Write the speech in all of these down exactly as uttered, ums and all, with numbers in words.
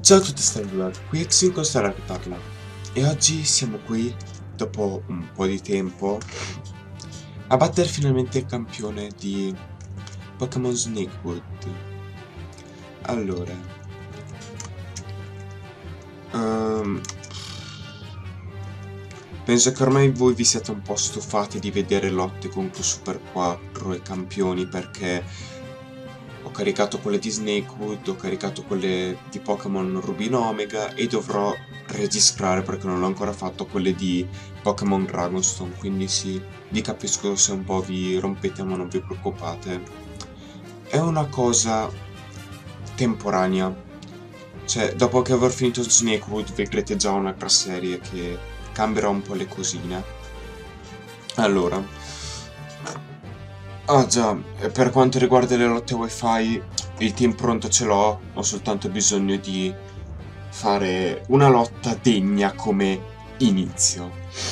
Ciao a tutti, Starvlog, qui è Xincostar che parla. E oggi siamo qui, dopo un po' di tempo, a battere finalmente il campione di Pokémon Snakewood. Allora... Um, penso che ormai voi vi siate un po' stufati di vedere lotte contro Super quattro e campioni, perché... ho caricato quelle di Snakewood, ho caricato quelle di Pokémon Rubino Omega e dovrò registrare, perché non l'ho ancora fatto, quelle di Pokémon Dragonstone, quindi sì, vi capisco se un po' vi rompete, ma non vi preoccupate. È una cosa temporanea, cioè dopo che aver finito Snakewood vedrete già un'altra serie che cambierà un po' le cosine. Allora... Ah già, per quanto riguarda le lotte wifi, il team pronto ce l'ho, ho soltanto bisogno di fare una lotta degna come inizio.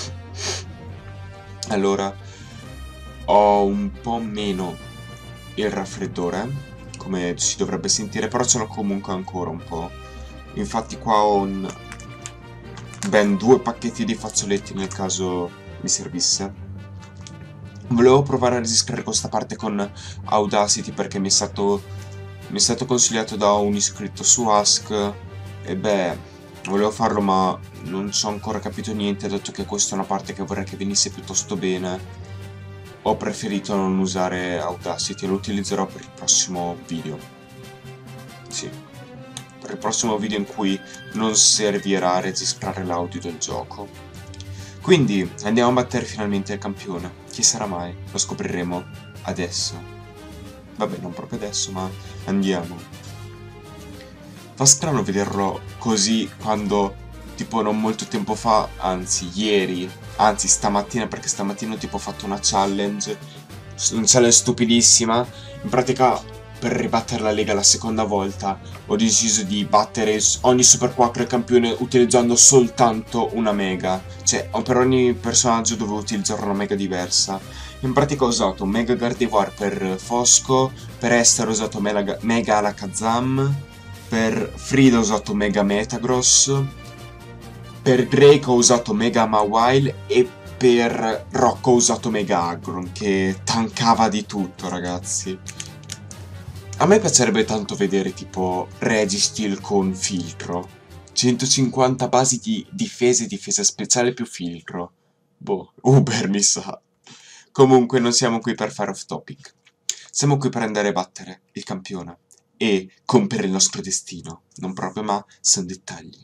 Allora, ho un po' meno il raffreddore, come si dovrebbe sentire, però ce l'ho comunque ancora un po'. Infatti qua ho un... ben due pacchetti di fazzoletti nel caso mi servisse. Volevo provare a registrare questa parte con Audacity perché mi è stato, mi è stato consigliato da un iscritto su Ask e beh, volevo farlo ma non ci ho ancora capito niente, dato che questa è una parte che vorrei che venisse piuttosto bene. Ho preferito non usare Audacity e lo utilizzerò per il prossimo video. Sì, per il prossimo video in cui non servirà a registrare l'audio del gioco. Quindi andiamo a battere finalmente il campione. Chi sarà mai? Lo scopriremo adesso. Vabbè, non proprio adesso, ma andiamo. Fa strano vederlo così quando, tipo, non molto tempo fa, anzi, ieri, anzi, stamattina, perché stamattina ho tipo fatto una challenge, una challenge stupidissima. In pratica, per ribattere la Lega la seconda volta, ho deciso di battere ogni Super quattro e campione utilizzando soltanto una Mega. Cioè, per ogni personaggio dovevo utilizzare una Mega diversa. In pratica ho usato Mega Gardevoir per Fosco, per Esther ho usato Mega, Mega Alakazam, per Frida ho usato Mega Metagross, per Drake ho usato Mega Mawile e per Rocco ho usato Mega Aggron, che tankava di tutto, ragazzi. A me piacerebbe tanto vedere tipo Registeel con filtro. centocinquanta basi di difesa e difesa speciale più filtro. Boh, Uber mi sa. Comunque non siamo qui per fare off topic. Siamo qui per andare a battere il campione e compiere il nostro destino. Non proprio, ma sono dettagli.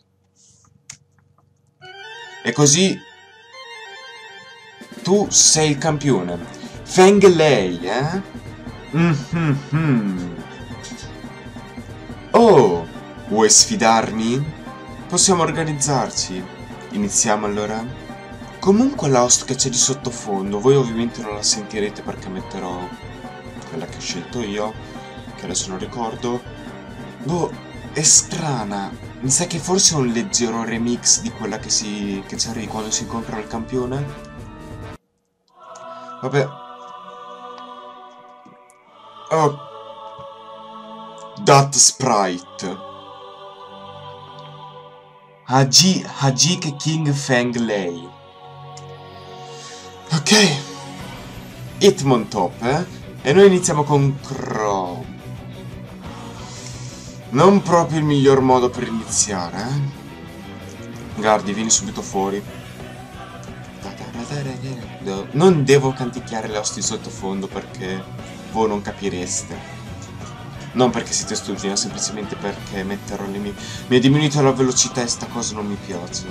E così... tu sei il campione. Feng Lei, eh? Mm-hmm. Oh, vuoi sfidarmi? Possiamo organizzarci. Iniziamo allora? Comunque la host che c'è di sottofondo, voi ovviamente non la sentirete perché metterò quella che ho scelto io, che adesso non ricordo. Boh, è strana. Mi sa che forse è un leggero remix di quella che si che c'era quando si incontra il campione. Vabbè. Oh. That Sprite. Haji, Hajik King Feng Lei. Ok. Hitmontop, eh? E noi iniziamo con Crow. Non proprio il miglior modo per iniziare, eh? Guardi, vieni subito fuori. Non devo canticchiare le host di sottofondo perché voi non capireste. Non perché siete stupidi, ma semplicemente perché metterò le mie... mi ha diminuito la velocità e sta cosa non mi piace.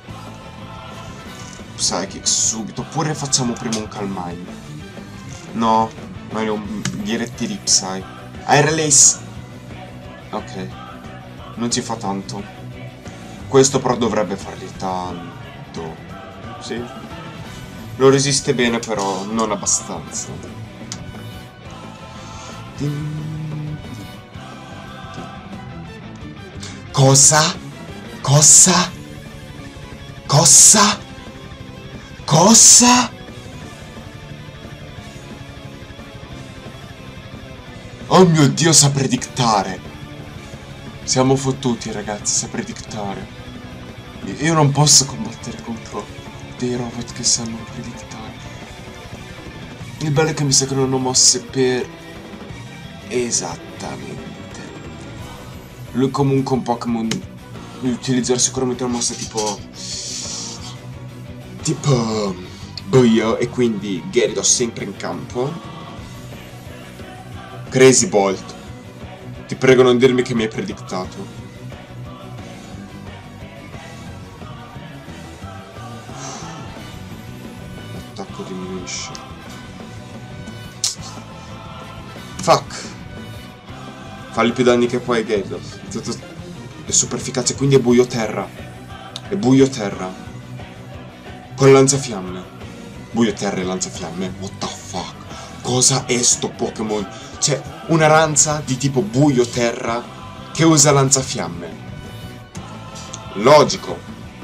Psychic subito, oppure facciamo prima un Calm Mind. No, meglio un diretti di Psy. Air Release! Ok, non ci fa tanto. Questo però dovrebbe fargli tanto. Sì? Lo resiste bene però, non abbastanza. Cosa? Cosa? Cosa? Cosa? Oh mio Dio, sa predictare! Siamo fottuti, ragazzi, saprei dictare. Io non posso combattere contro dei robot che sanno predictare. Il bello è che mi sa che non ho mosse per... Esattamente. Lui comunque un Pokémon... Utilizzerà sicuramente una mossa tipo... Tipo... Buio, e quindi Gyarados sempre in campo. Crazy Bolt. Ti prego non dirmi che mi hai predictato. L'attacco diminuisce. Fuck. Falli più danni che puoi, Gyarados. È super efficace, quindi è buio terra. È buio terra. Con lanzafiamme. Buio terra e lanzafiamme. What the fuck? Cosa è sto Pokémon? C'è una ranza di tipo buio terra che usa lanzafiamme. Logico.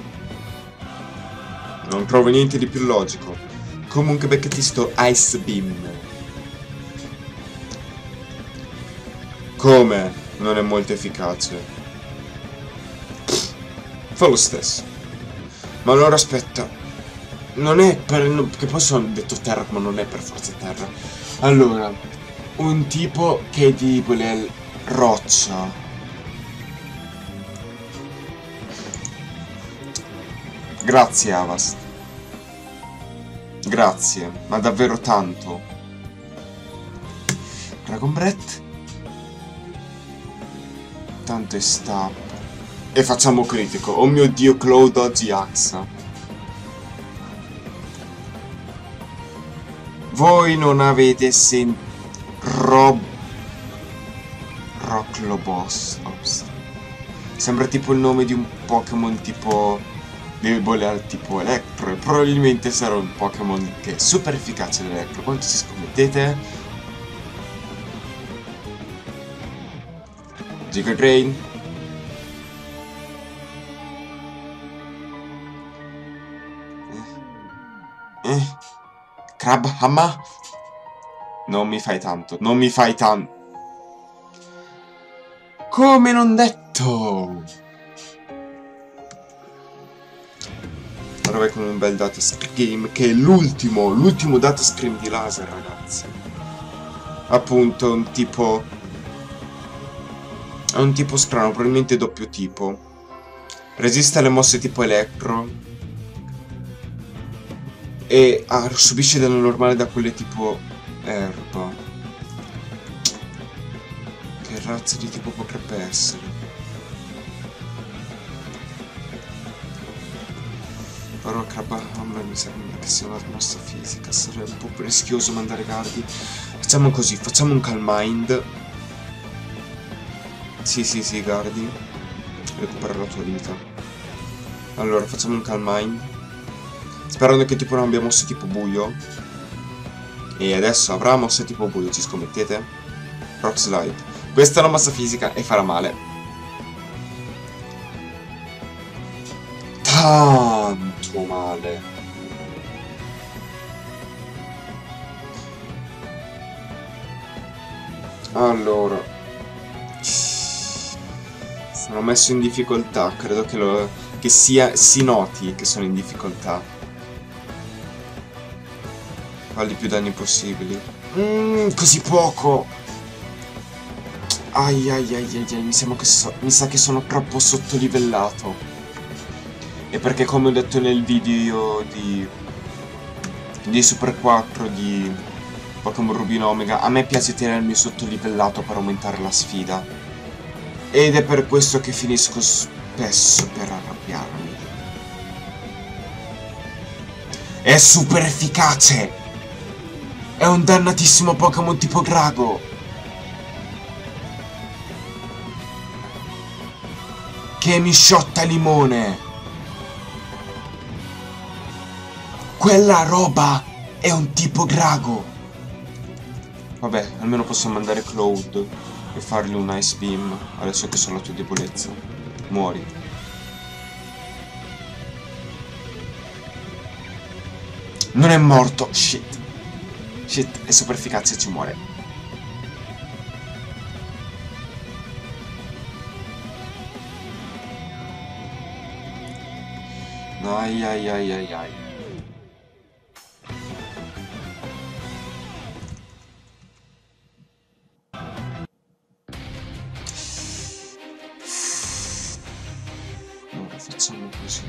Non trovo niente di più logico. Comunque beccati sto Ice Beam. Come? Non è molto efficace. Fa lo stesso. Ma allora aspetta. Non è per... Che poi sono detto terra, ma non è per forza terra. Allora, un tipo che è tipo le roccia. Grazie, Avast. Grazie, ma davvero tanto. Dragon Breath. Tanto è stap. E facciamo critico. Oh mio dio, Cloud oggi Axa. Voi non avete sentito... Rob... Rocklobos. Ops. Sembra tipo il nome di un Pokémon tipo... debole al tipo elettro. E probabilmente sarà un Pokémon che è super efficace all'elettro. Quanto ci scommettete? Giga Drain. Eh. Eh. Crabhammer? Non mi fai tanto, non mi fai tanto. Come non detto? Ora vai con un bel data scream, che è l'ultimo, l'ultimo data scream di laser, ragazzi. Appunto, un tipo... È un tipo strano, probabilmente doppio tipo. Resiste alle mosse tipo elettro. E ah, subisce danno normale da quelle tipo erba. Che razza di tipo potrebbe essere? Però Crabhammer mi sembra che sia una mossa fisica. Sarebbe un po' rischioso mandare Gardi. Facciamo così, facciamo un Calm Mind. Sì sì sì, Gardi. Recupera la tua vita. Allora, facciamo un Calm Mind. Sperando che tipo non abbia mosse tipo buio. E adesso avrà mosse tipo buio, ci scommettete? Rock Slide. Questa è una mossa fisica e farà male. Tanto male. Allora. Sono messo in difficoltà. Credo che, lo, che sia, si noti che sono in difficoltà. Falli più danni possibili. Mm, così poco. Ai ai ai ai ai. Mi sembra che so, mi sa che sono troppo sottolivellato. E perché come ho detto nel video di di Super quattro di Pokémon Rubino Omega, a me piace tenermi sottolivellato per aumentare la sfida. Ed è per questo che finisco spesso per arrabbiarmi. È super efficace! È un dannatissimo Pokémon tipo drago! Che mi sciotta limone! Quella roba è un tipo drago! Vabbè, almeno posso mandare Cloud e fargli un Ice Beam, adesso che so la tua debolezza. Muori. Non è morto! Shit! Shit, è super efficace e ci muore. Ai ai ai ai ai. Allora facciamo così.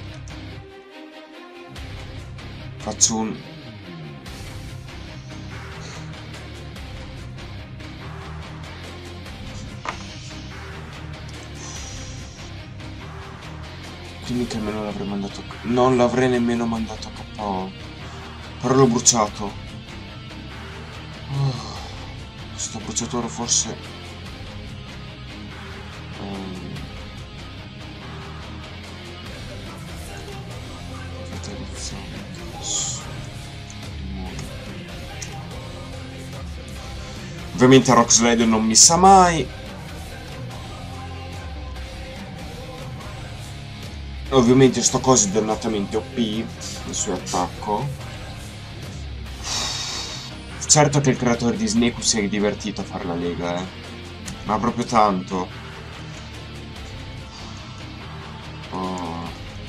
Faccio un... Quindi che almeno l'avrei mandato... Non l'avrei nemmeno mandato a K O. Però l'ho bruciato. Oh, questo bruciatore forse... Um... Ovviamente Rock Slide non mi sa mai. Ovviamente sto coso è dannatamente O P il suo attacco. Certo che il creatore di Snake si è divertito a fare la lega, eh. Ma proprio tanto. Oh.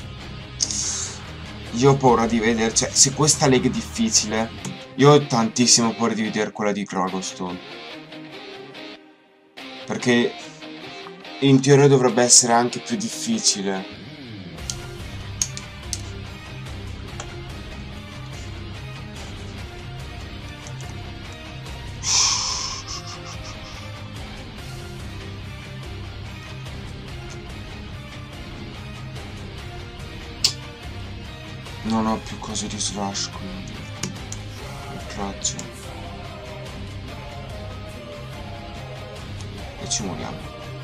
Io ho paura di vedere, cioè, se questa lega è difficile, io ho tantissimo paura di vedere quella di Dragostone. Perché in teoria dovrebbe essere anche più difficile. Non ho più cose di slash, quindi raggio. E ci muoviamo.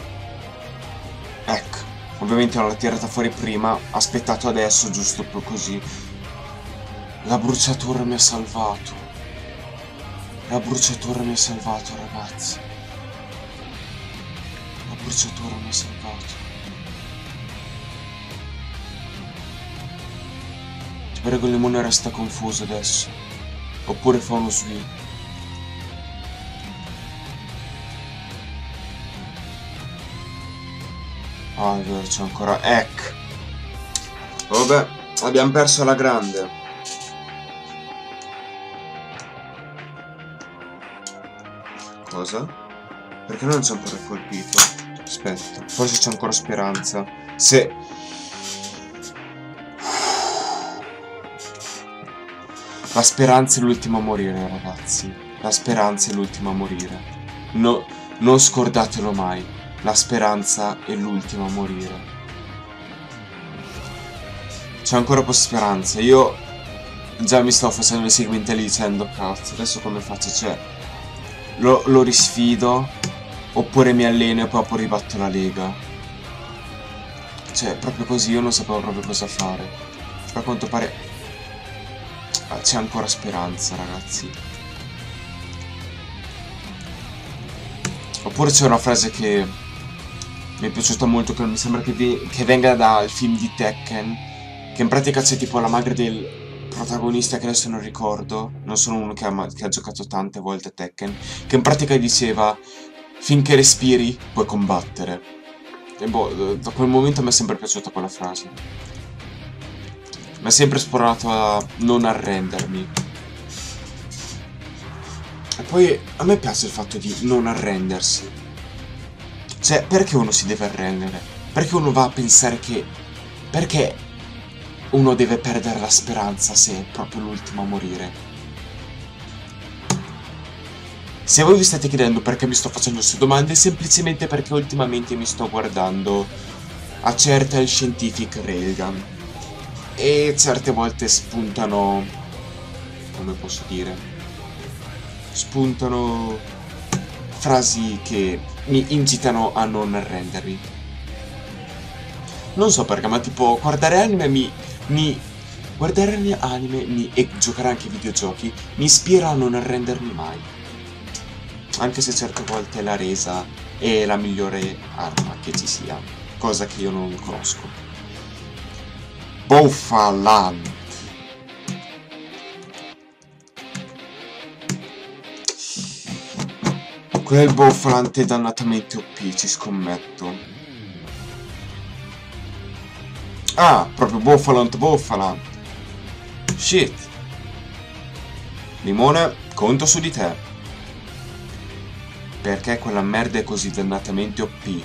Ecco, ovviamente non l'ho tirata fuori prima, aspettato adesso giusto per così. La bruciatura mi ha salvato. La bruciatura mi ha salvato, ragazzi. La bruciatura mi ha salvato. Ti prego, il limone resta confuso adesso. Oppure fa uno sweep. Ah, è vero, c'è ancora... Ecco. Vabbè, abbiamo perso alla grande. Cosa? Perché non ci ha ancora colpito? Aspetta, forse c'è ancora speranza. Se... La speranza è l'ultima a morire, ragazzi. La speranza è l'ultima a morire. No, non scordatelo mai. La speranza è l'ultima a morire. C'è ancora po' speranza. Io già mi sto facendo le segmentali dicendo cazzo, adesso come faccio? Cioè, lo, lo risfido, oppure mi alleno e poi poi ribatto la lega. Cioè, proprio così io non sapevo proprio cosa fare. A quanto pare... C'è ancora speranza, ragazzi. Oppure c'è una frase che mi è piaciuta molto, che mi sembra che, che venga dal film di Tekken, che in pratica c'è tipo la madre del protagonista, che adesso non ricordo, non sono uno che ha, che ha giocato tante volte a Tekken, che in pratica diceva: finché respiri puoi combattere. E boh, da quel momento mi è sempre piaciuta quella frase. Mi ha sempre sporonato a non arrendermi. E poi a me piace il fatto di non arrendersi. Cioè, perché uno si deve arrendere? Perché uno va a pensare che... Perché uno deve perdere la speranza se è proprio l'ultimo a morire? Se voi vi state chiedendo perché mi sto facendo queste domande, è semplicemente perché ultimamente mi sto guardando a certe Scientific Railgun. E certe volte spuntano... come posso dire? Spuntano frasi che mi incitano a non arrendermi. Non so perché, ma tipo guardare anime mi... mi guardare anime mi, e giocare anche ai videogiochi mi ispira a non arrendermi mai. Anche se certe volte la resa è la migliore arma che ci sia. Cosa che io non conosco. Bofalan. Quel Bofalante è dannatamente O P, ci scommetto. Ah, proprio Boffalant Boffalant. Shit. Limone, conto su di te. Perché quella merda è così dannatamente O P?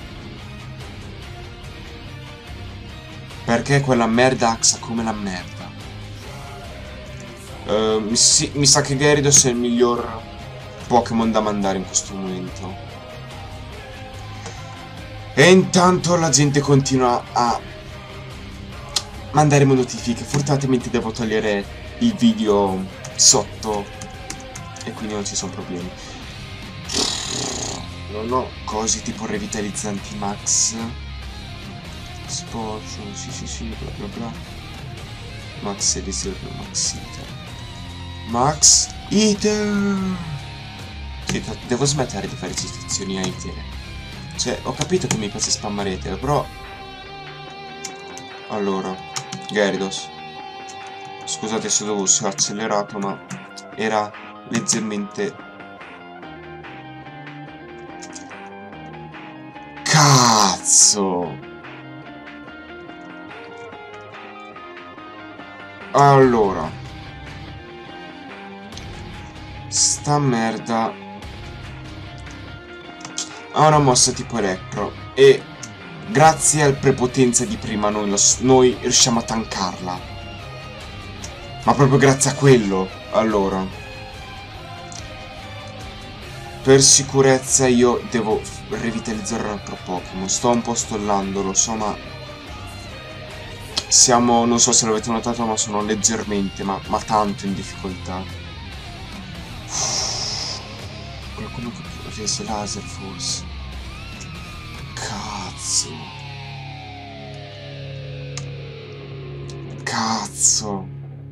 Perché quella merda axa come la merda? Uh, mi, si, mi sa che Gyarados è il miglior Pokémon da mandare in questo momento. E intanto la gente continua a mandare notifiche. Fortunatamente devo togliere il video sotto e quindi non ci sono problemi. Non ho cose tipo revitalizzanti max. Sporcio, sì sì sì, bla bla bla. Max Elixir, Max Eater. Max Eater! Sì, devo smettere di fare citazioni a Eater. Cioè, ho capito che mi piace spammare Eater, però... Allora, Gyarados. Scusate se ho accelerato, ma era leggermente... Cazzo! Allora, sta merda ha una mossa tipo elettro e grazie al prepotenza di prima noi, lo, noi riusciamo a tankarla. Ma proprio grazie a quello. Allora, per sicurezza io devo revitalizzare un altro Pokémon. Sto un po' stollando, lo so, ma siamo, non so se l'avete notato, ma sono leggermente, ma, ma tanto in difficoltà. Qualcuno che avesse laser forse. Cazzo. Cazzo.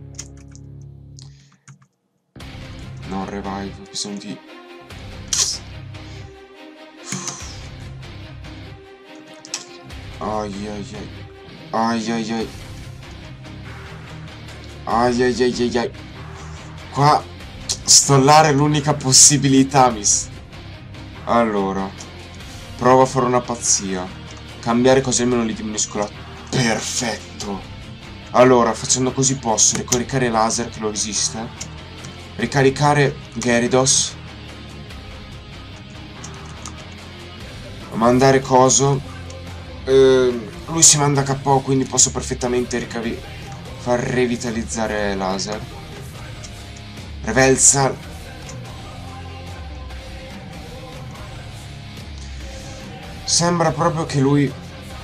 No, revive, ho bisogno di... Ai ai ai. Ai ai ai. Ai ai ai ai ai. Qua stollare è l'unica possibilità, miss. Allora, prova a fare una pazzia. Cambiare così almeno li diminuisco la... Perfetto. Allora, facendo così posso ricaricare laser che lo resiste. Ricaricare Gyarados. Mandare coso. Eh, lui si manda K O, quindi posso perfettamente far revitalizzare laser. Revelsa. Sembra proprio che lui...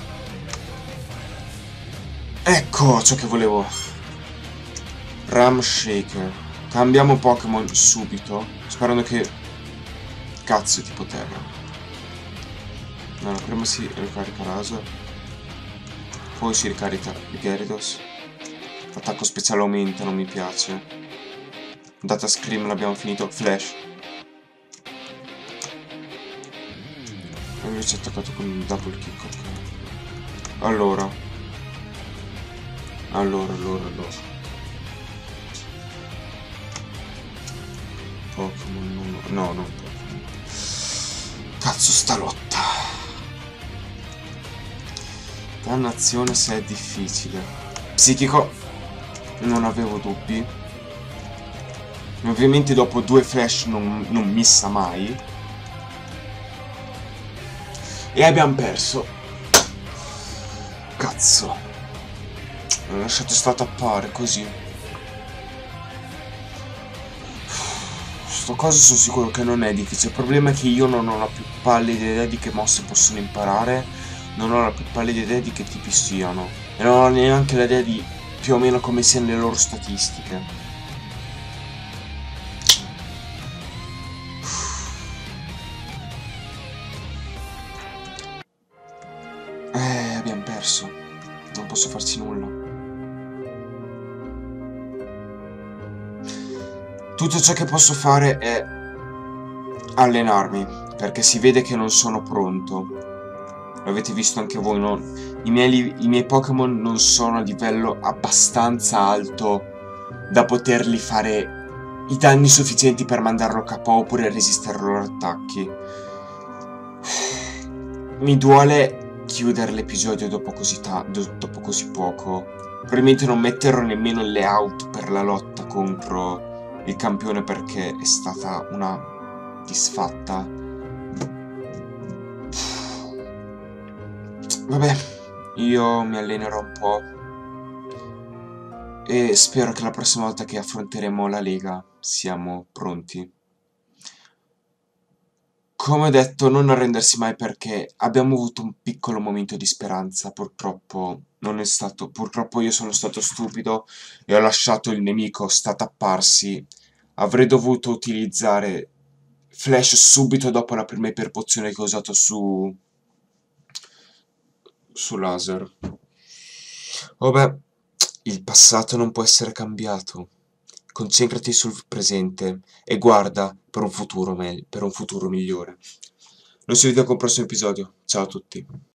Ecco ciò che volevo. Ram Shaker. Cambiamo Pokémon subito, sperando che... Cazzo, tipo terra. No, no, prima si ricarica laser. Poi si ricarica Gyarados. Attacco speciale aumenta, non mi piace. Data Scream l'abbiamo finito. Flash. E invece è attaccato con un double kick, ok. Allora. Allora, allora, allora. Pokémon, no, no, non Pokémon. Cazzo sta lotta. Dannazione se è difficile. Psichico. Non avevo dubbi. Ovviamente dopo due flash non, non missa mai. E abbiamo perso. Cazzo. Ho lasciato sta tappare così. Sto coso sono sicuro che non è difficile. Il problema è che io non ho la più pallida idea di che mosse possono imparare. Non ho la più pallida idea di che tipi siano. E non ho neanche l'idea di più o meno come siano le loro statistiche. Eh, abbiamo perso. Non posso farci nulla. Tutto ciò che posso fare è allenarmi, perché si vede che non sono pronto. L'avete visto anche voi, no? I miei, i miei Pokémon non sono a livello abbastanza alto da poterli fare i danni sufficienti per mandarlo K O oppure resistere ai loro attacchi. Mi duole chiudere l'episodio dopo così ta- do- dopo così poco. Probabilmente non metterò nemmeno il layout per la lotta contro il campione perché è stata una disfatta. Vabbè, io mi allenerò un po' e spero che la prossima volta che affronteremo la Lega siamo pronti. Come detto, non arrendersi mai perché abbiamo avuto un piccolo momento di speranza, purtroppo non è stato, purtroppo io sono stato stupido e ho lasciato il nemico statapparsi. Avrei dovuto utilizzare Flash subito dopo la prima iperpozione che ho usato su su laser. Vabbè, il passato non può essere cambiato. Concentrati sul presente e guarda per un futuro, me- per un futuro migliore. Noi ci vediamo con il prossimo episodio. Ciao a tutti.